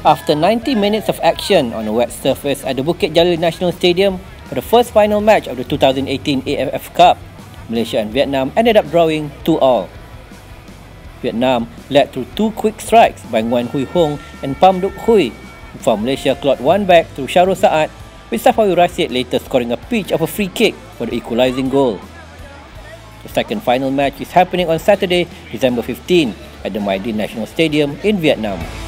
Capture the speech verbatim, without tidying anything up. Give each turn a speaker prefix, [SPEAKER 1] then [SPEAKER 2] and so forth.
[SPEAKER 1] After ninety minutes of action on a wet surface at the Bukit Jalil National Stadium for the first final match of the two thousand eighteen A F F Cup, Malaysia and Vietnam ended up drawing two all. Vietnam led through two quick strikes by Nguyen and Pham before Malaysia clawed one back through Shahrul Saad, with Safawi Rasid later scoring a pitch of a free kick for the equalizing goal. The second final match is happening on Saturday, December fifteenth at the My Dinh National Stadium in Vietnam.